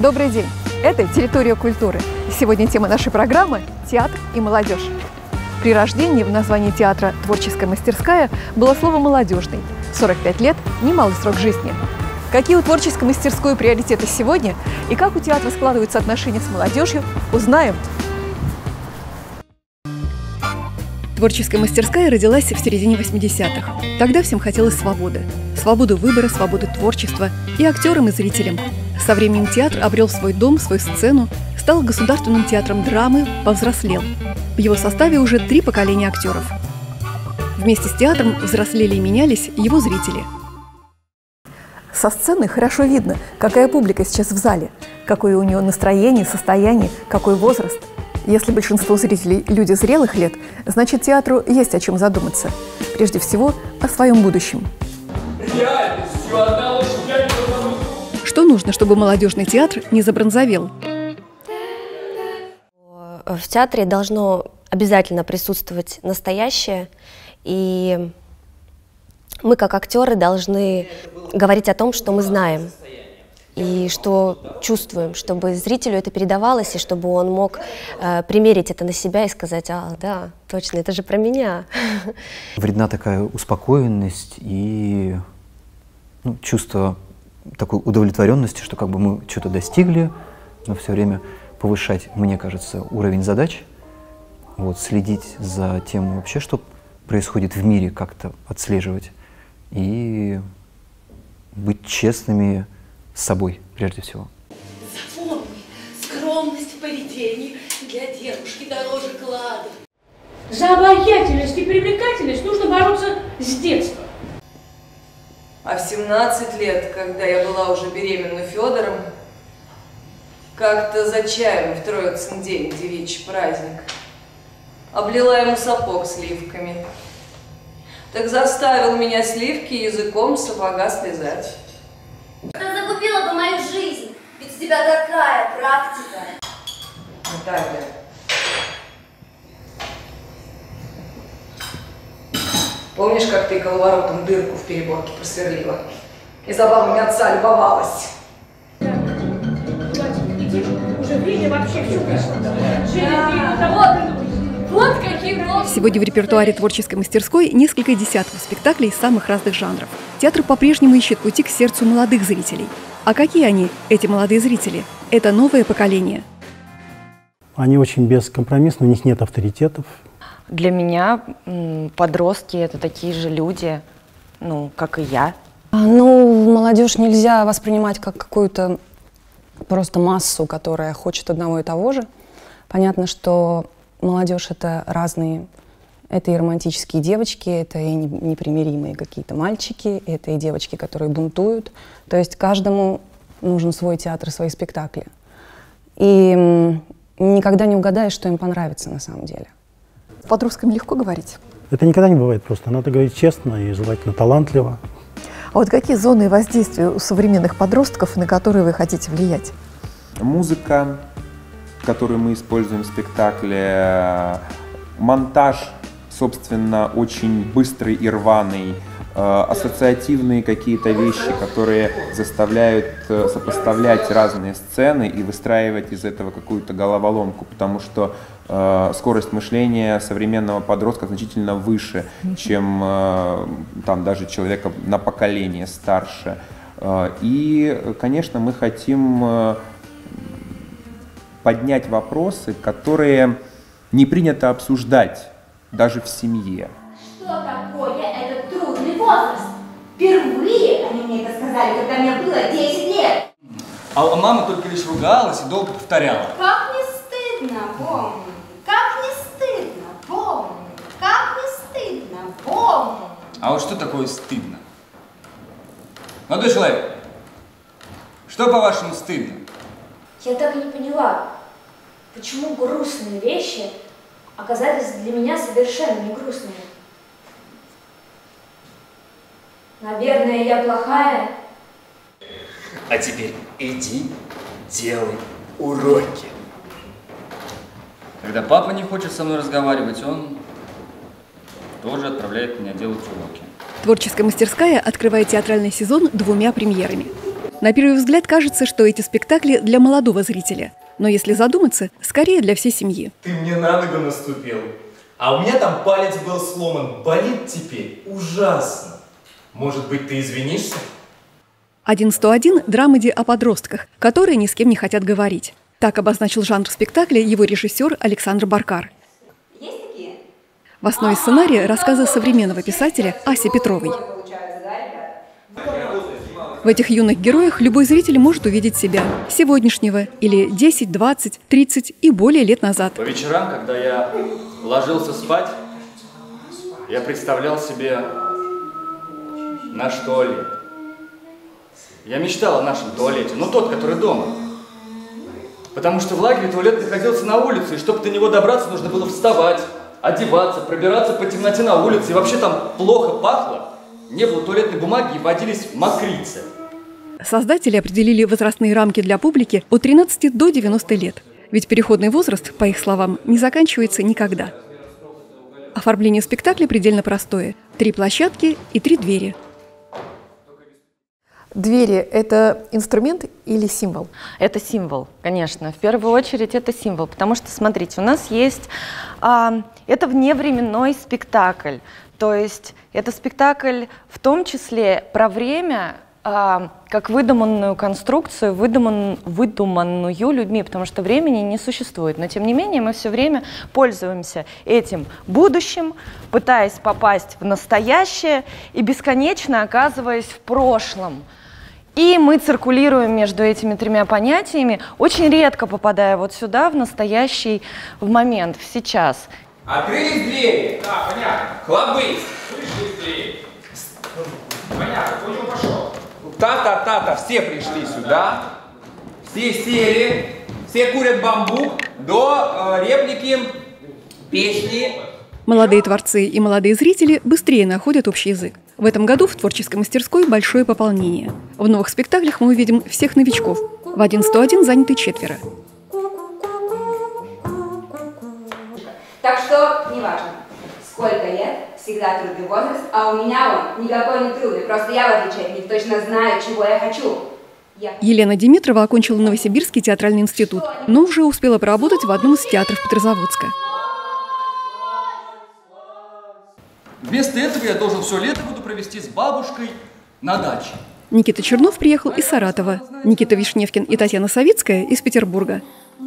Добрый день! Это «Территория культуры». Сегодня тема нашей программы – театр и молодежь. При рождении в названии театра «Творческая мастерская» было слово «молодежный». 45 лет – немалый срок жизни. Какие у творческой мастерской приоритеты сегодня и как у театра складываются отношения с молодежью, узнаем. Творческая мастерская родилась в середине 80-х. Тогда всем хотелось свободы. Свободу выбора, свободу творчества и актерам, и зрителям. Со временем театр обрел свой дом, свою сцену, стал государственным театром драмы, повзрослел. В его составе уже 3 поколения актеров. Вместе с театром взрослели и менялись его зрители. Со сцены хорошо видно, какая публика сейчас в зале, какое у нее настроение, состояние, какой возраст. Если большинство зрителей – люди зрелых лет, значит, театру есть о чем задуматься. Прежде всего, о своем будущем. Что нужно, чтобы молодежный театр не забронзовел? В театре должно обязательно присутствовать настоящее, и мы, как актеры, должны говорить о том, что мы знаем и что чувствуем, чтобы зрителю это передавалось, и чтобы он мог примерить это на себя и сказать: «А, да, точно, это же про меня». Вредна такая успокоенность и чувство такой удовлетворенности, что как бы мы что-то достигли, но все время повышать, мне кажется, уровень задач, следить за тем вообще, что происходит в мире, как-то отслеживать и быть честными с собой, прежде всего. Запомни, скромность в поведении для девушки дороже клада. За обаятельность и привлекательность нужно бороться с детства. А в 17 лет, когда я была уже беременна Федором, как-то за чаем в Троицын день, девичий праздник, облила ему сапог сливками. Так заставил меня сливки языком с сапога слезать. Ты загубила бы мою жизнь, ведь у тебя такая практика. Наталья. Помнишь, как ты коловоротом дырку в переборке просверлила? И забавами отца любовалась. Уже время вообще все пришло. Вот какие новости. Сегодня в репертуаре творческой мастерской несколько десятков спектаклей самых разных жанров. Театр по-прежнему ищет пути к сердцу молодых зрителей. А какие они, эти молодые зрители? Это новое поколение. Они очень бескомпромиссны, у них нет авторитетов. Для меня подростки – это такие же люди, как и я. Молодежь нельзя воспринимать как какую-то просто массу, которая хочет одного и того же. Понятно, что молодежь – это разные. Это и романтические девочки, это и непримиримые какие-то мальчики, это и девочки, которые бунтуют. То есть каждому нужен свой театр, свои спектакли. И никогда не угадаешь, что им понравится на самом деле. Подросткам легко говорить? Это никогда не бывает просто. Надо говорить честно и желательно талантливо. А вот какие зоны воздействия у современных подростков, на которые вы хотите влиять? Музыка, которую мы используем в спектакле, монтаж, собственно, очень быстрый и рваный, ассоциативные какие-то вещи, которые заставляют сопоставлять разные сцены и выстраивать из этого какую-то головоломку, потому что скорость мышления современного подростка значительно выше, чем даже человека на поколение старше. И, конечно, мы хотим поднять вопросы, которые не принято обсуждать даже в семье. Что такое этот трудный возраст? Впервые они мне это сказали, когда мне было 10 лет. А мама только лишь ругалась и долго повторяла. Как не стыдно, помню. Как не стыдно, помню. Как не стыдно, помню. А вот что такое стыдно? Молодой человек, что, по-вашему, стыдно? Я так и не поняла, почему грустные вещи оказались для меня совершенно не грустными. Наверное, я плохая. А теперь иди, делай уроки. Когда папа не хочет со мной разговаривать, он тоже отправляет меня делать уроки. Творческая мастерская открывает театральный сезон 2 премьерами. На первый взгляд кажется, что эти спектакли для молодого зрителя. Но если задуматься, скорее для всей семьи. Ты мне на ногу наступил. А у меня там палец был сломан. Болит теперь ужасно. Может быть, ты извинишься? 101 – драмеди о подростках, которые ни с кем не хотят говорить. Так обозначил жанр спектакля его режиссер Александр Баркар. В основе сценария рассказы современного писателя Аси Петровой. В этих юных героях любой зритель может увидеть себя сегодняшнего или 10, 20, 30 и более лет назад. По вечерам, когда я ложился спать, я представлял себе наш туалет. Я мечтал о нашем туалете, но тот, который дома. Потому что в лагере туалет находился на улице, и чтобы до него добраться, нужно было вставать, одеваться, пробираться по темноте на улице. И вообще там плохо пахло, не было туалетной бумаги и водились мокрицы. Создатели определили возрастные рамки для публики от 13 до 90 лет. Ведь переходный возраст, по их словам, не заканчивается никогда. Оформление спектакля предельно простое. 3 площадки и 3 двери. Двери – это инструмент или символ? Это символ, конечно. В первую очередь это символ, потому что, смотрите, у нас есть… это вневременной спектакль. То есть это спектакль в том числе про время, как выдуманную конструкцию, выдуманную людьми, потому что времени не существует. Но тем не менее мы все время пользуемся этим будущим, пытаясь попасть в настоящее и бесконечно оказываясь в прошлом. И мы циркулируем между этими 3 понятиями, очень редко попадая вот сюда, в настоящий, в момент, в сейчас. Открылись двери. Да, понятно. Хлобысь. Пришли двери. Понятно, понял, пошел. Та-та-та-та, все пришли сюда. Все сели. Все курят бамбук до реплики песни. Молодые творцы и молодые зрители быстрее находят общий язык. В этом году в творческой мастерской большое пополнение. В новых спектаклях мы увидим всех новичков. В 101 заняты 4. Так что, неважно, сколько лет, всегда трудный возраст, а у меня он никакой не трудный. Просто я, в отличие от них, точно знаю, чего я хочу. Елена Димитрова окончила Новосибирский театральный институт, но уже успела поработать в одном из театров Петрозаводска. Вместо этого я должен все лето буду провести с бабушкой на даче. Никита Чернов приехал из Саратова, Никита Вишневкин и Татьяна Савицкая из Петербурга.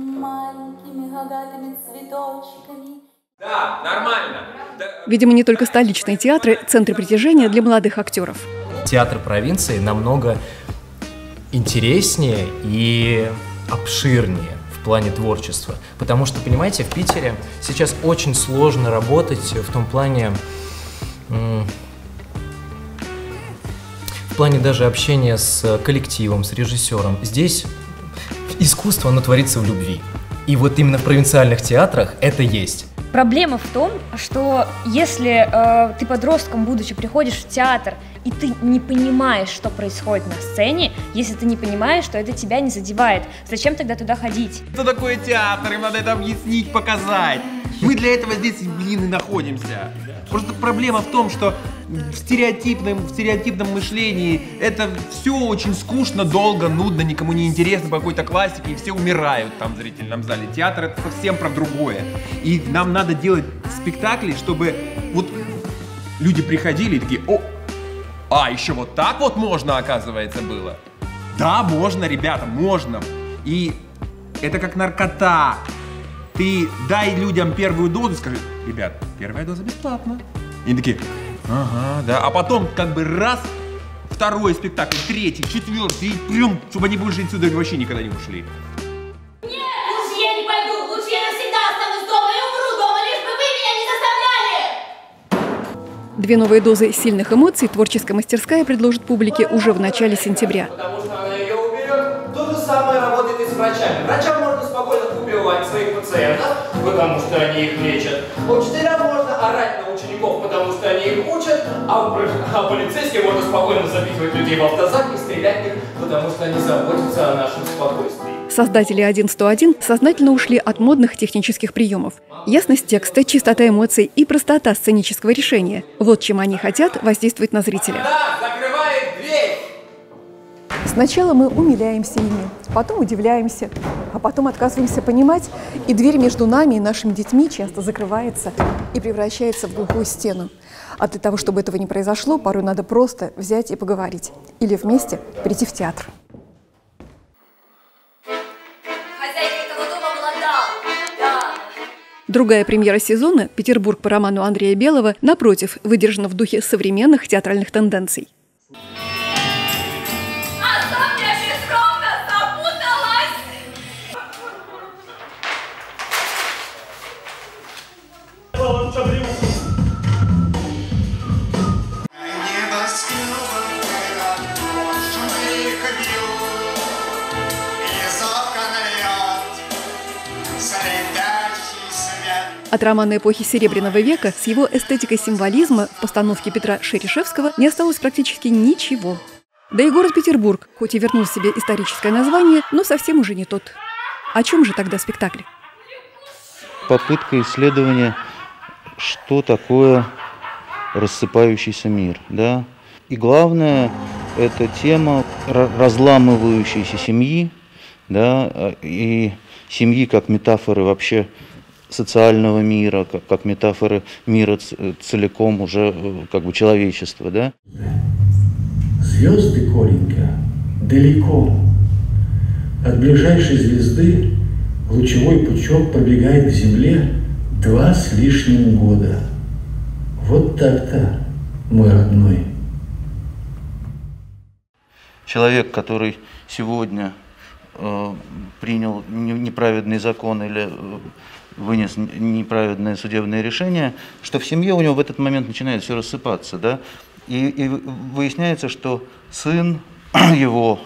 Да, нормально. Видимо, не только столичные театры – центры притяжения для молодых актеров. Театр провинции намного интереснее и обширнее в плане творчества. Потому что, понимаете, в Питере сейчас очень сложно работать в том плане, даже общения с коллективом, с режиссером. Здесь искусство, оно творится в любви. И вот именно в провинциальных театрах это есть. Проблема в том, что если ты подростком, будучи, приходишь в театр, и ты не понимаешь, что происходит на сцене, если ты не понимаешь, что это тебя не задевает, зачем тогда туда ходить? Что такое театр? Им надо это объяснить, показать. Мы для этого здесь, и находимся. Просто проблема в том, что в стереотипном мышлении это все очень скучно, долго, нудно, никому не интересно по какой-то классике, и все умирают там в зрительном зале. Театр — это совсем про другое. И нам надо делать спектакли, чтобы вот люди приходили и такие: о, еще вот так вот можно, оказывается, было. Да, можно, ребята, можно. И это как наркота. Ты дай людям первую дозу, скажи: ребят, первая доза бесплатна. И они такие: ага, да. А потом как бы раз, второй спектакль, третий, четвертый, и прям, чтобы они больше отсюда вообще никогда не ушли. Нет, лучше я не пойду, лучше я навсегда останусь дома и умру дома, лишь бы вы меня не заставляли. 2 новые дозы сильных эмоций творческая мастерская предложит публике уже в начале сентября. Потому что она ее уберет. То же самое работает и с врачами. Врачам можно спокойно убивать своих пациентов, потому что они их лечат. Учителям можно орать на учеников, потому что они их учат, а полицейским можно спокойно запихивать людей в автозак и стрелять в них, потому что они заботятся о нашем спокойствии. Создатели 101 сознательно ушли от модных технических приемов. Ясность текста, чистота эмоций и простота сценического решения – вот чем они хотят возвоздействовать на зрителя. Да, закрывает дверь! Сначала мы умиляемся ими, потом удивляемся, а потом отказываемся понимать, и дверь между нами и нашими детьми часто закрывается и превращается в глухую стену. А для того, чтобы этого не произошло, порой надо просто взять и поговорить. Или вместе прийти в театр. Другая премьера сезона «Петербург» по роману Андрея Белого, напротив, выдержана в духе современных театральных тенденций. От романа эпохи Серебряного века с его эстетикой символизма в постановке Петра Шерешевского не осталось практически ничего. Да и город Петербург, хоть и вернул себе историческое название, но совсем уже не тот. О чем же тогда спектакль? Попытка исследования, что такое рассыпающийся мир, да? И главное, это тема разламывающейся семьи, да, и семьи как метафоры вообще социального мира, как метафоры мира целиком уже как бы человечества, да? Звезды, Коленька, далеко. От ближайшей звезды лучевой пучок пробегает к Земле 2 с лишним года. Вот так-то, мой родной. Человек, который сегодня принял неправедный закон или вынес неправедное судебное решение, что в семье у него в этот момент начинает все рассыпаться, да? И выясняется, что сын его,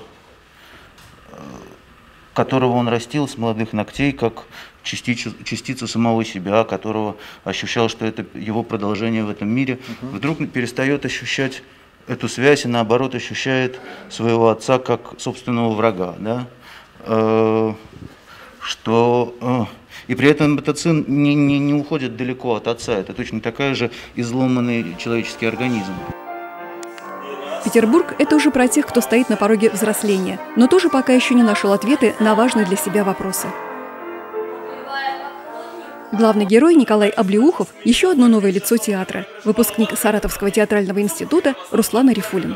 которого он растил с молодых ногтей, как частицу самого себя, которого ощущал, что это его продолжение в этом мире, вдруг перестает ощущать эту связь и наоборот ощущает своего отца как собственного врага, да? И при этом этот сын не уходит далеко от отца. Это точно такой же изломанный человеческий организм. Петербург – это уже про тех, кто стоит на пороге взросления, но тоже пока еще не нашел ответы на важные для себя вопросы. Главный герой Николай Облеухов – еще одно новое лицо театра, выпускник Саратовского театрального института Руслан Арифулин.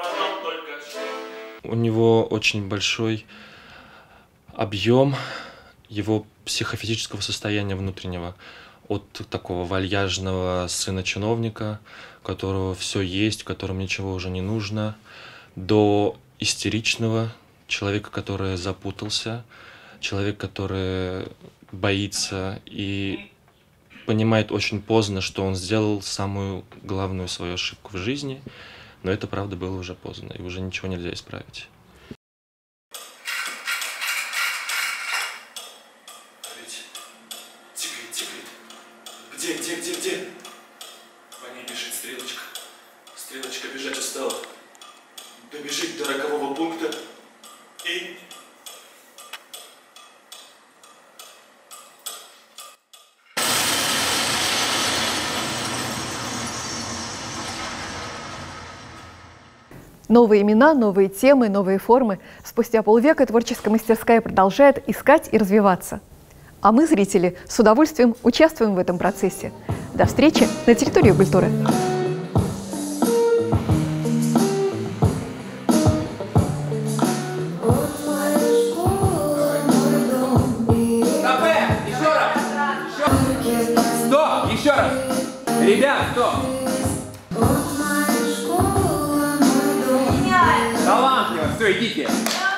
У него очень большой объем его психофизического состояния внутреннего, от такого вальяжного сына чиновника, у которого все есть, которому ничего уже не нужно, до истеричного человека, который запутался, человек, который боится и понимает очень поздно, что он сделал самую главную свою ошибку в жизни, но это, правда, было уже поздно, и уже ничего нельзя исправить. Где? По ней бежит стрелочка. Стрелочка бежать устала. Добежит до рокового пункта и... Новые имена, новые темы, новые формы. Спустя полвека творческая мастерская продолжает искать и развиваться. А мы, зрители, с удовольствием участвуем в этом процессе. До встречи на территории культуры. Стоп! Еще раз! Ребят, стоп! Талантливо! Все, идите!